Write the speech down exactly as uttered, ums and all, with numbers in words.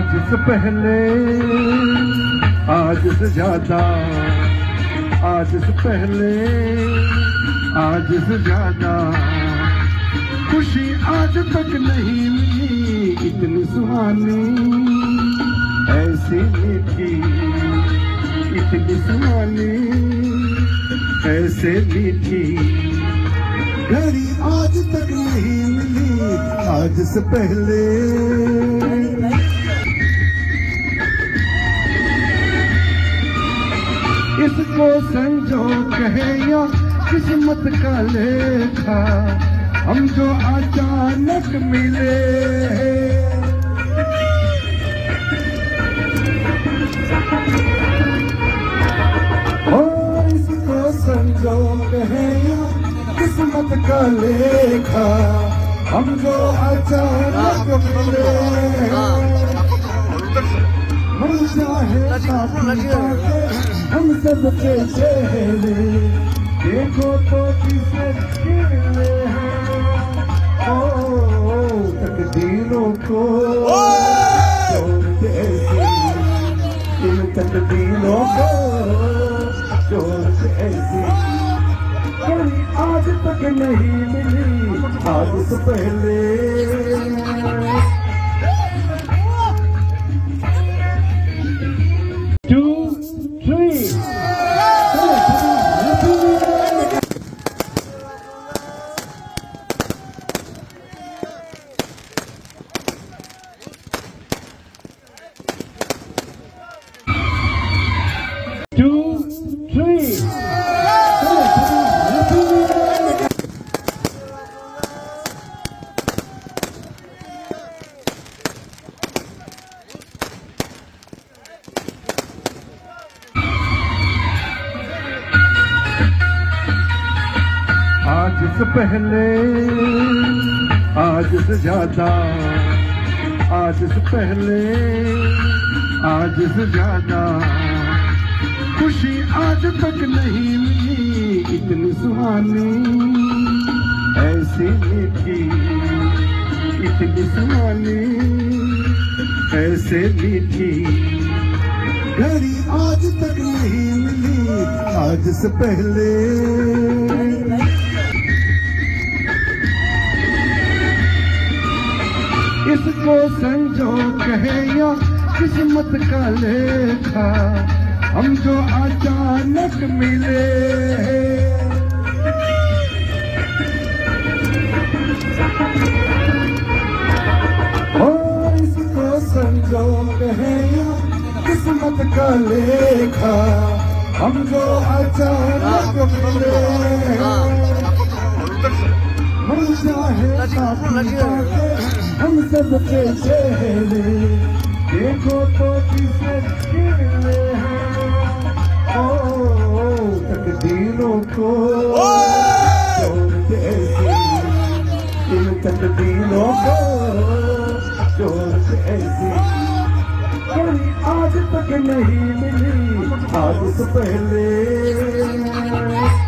आज से पहले आज से ज्यादा, आज से पहले आज से ज्यादा खुशी आज तक नहीं मिली इतनी सुहानी, ऐसी मीठी इतनी सुहानी, ऐसे मीठी घड़ी आज तक नहीं मिली आज से पहले। इसको संजोग है या किस्मत का लेखा, हम जो अचानक मिले हो, इसको संजोग है या किस्मत का लेखा, हम जो अचानक मिले। हम चाहे हम सबके चेहरे देखो तो किसे खिले हैं, ओ तकदीरों को जोड़ते ऐसी, इन तकदीरों को जोड़ते ऐसी कोई आज तक नहीं मिली आज से पहले। आज से पहले आज से ज्यादा, आज से पहले आज से ज्यादा खुशी आज तक नहीं मिली इतनी सुहानी, ऐसी मीठी इतनी सुहानी, ऐसे मीठी घड़ी आज तक नहीं मिली आज से पहले। इसको संजोग है या किस्मत का लेखा, हम जो अचानक मिले हो, इसको संजोग है या किस्मत का लेखा, हम जो अचानक मिले। हम चाहे हम सबके चेहरे देखो तो किसे खिले हैं, ओ तकदीरों को जोड़ते ऐसी, इन तकदीरों को जोड़ते ऐसी कोई आज तक नहीं मिली आज से पहले।